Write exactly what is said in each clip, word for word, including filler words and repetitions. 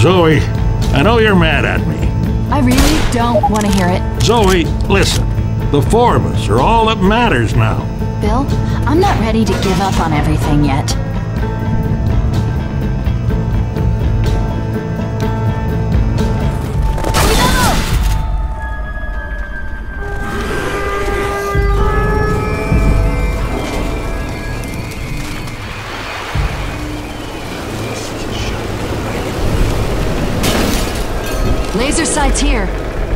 Zoe, I know you're mad at me. I really don't want to hear it. Zoe, listen. The four of us are all that matters now. Bill, I'm not ready to give up on everything yet. Laser sights here.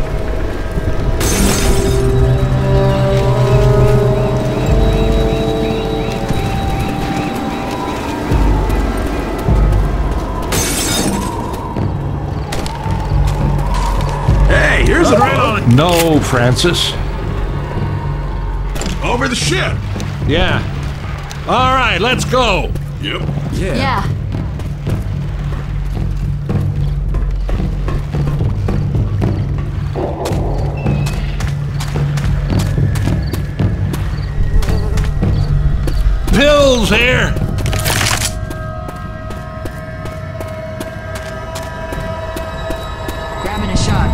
Hey, here's the right on. No, Francis. Over the ship. Yeah. All right, let's go. Yep. Yeah. yeah. Pills here. Grabbing a shot.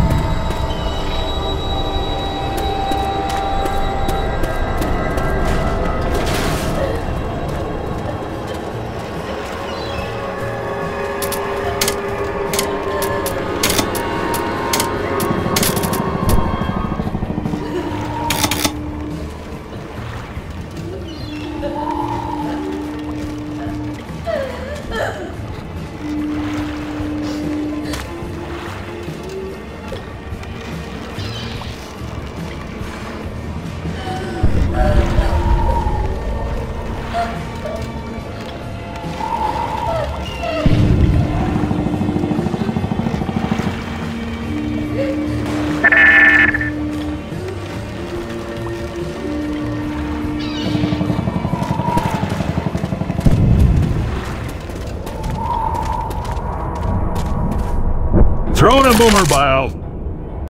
Throw in a boomer bile.